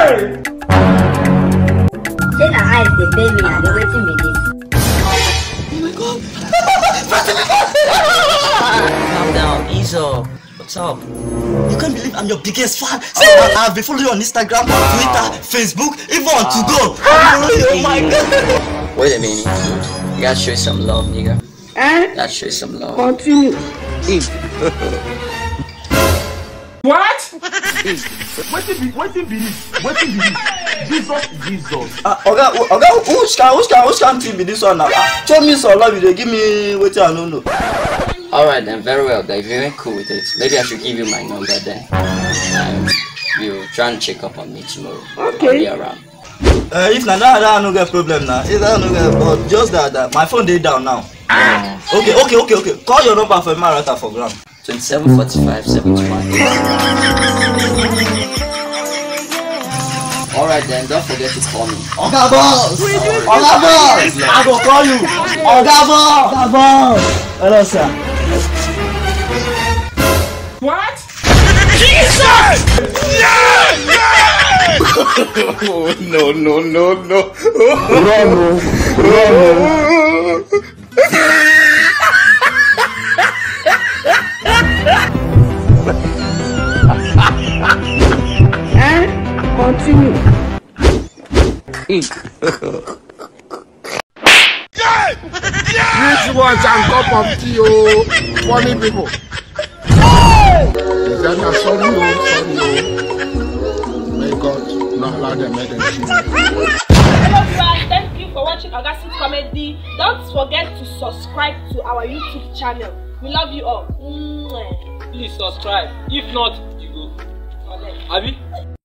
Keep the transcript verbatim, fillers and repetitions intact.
Say na eyes dey pay me and dey waiting me this. Oh my god! Calm down, ease up. What's up? You can't believe I'm your biggest fan. See, I, I've been following you on Instagram, wow. Twitter, Facebook, even on to go. Oh my god! Wait a minute. You gotta show some love, nigga. Eh? Gotta show some love. Continue. What? Wetin be wetin be this? Wetin be this? Jesus, Jesus. Ah, Oga, Oga, which can which can which can thing be this one now? Show me some love. You dey give me wetin I don't know. Alright then, very well. Then if you ain't cool with it, maybe I should give you my number then. Um, you try and check up on me tomorrow. Okay. I'll be around. Uh, if na that, I no get problem now. If I no get, but just that, that my phone dey down now. Ah. Okay, okay, okay, okay. Call your number for my router for gram. twenty-seven forty-five seventy-one. Alright then, don't forget to call me. Oga boss! Oga boss! I go call you! Oga boss! Oga boss! Hello sir. What? Jesus! Yeah! Yeah! Oh, no, no, no, no. Run, run. Eh? Continue. Which ones and cup of tea, oh, funny people. Is that not sorry, oh, sorry, oh. May God not allow them make them see. Hello everyone, thank you for watching Augustin Comedy. Don't forget to subscribe to our YouTube channel. We love you all. Please subscribe. If not, you go. Abi?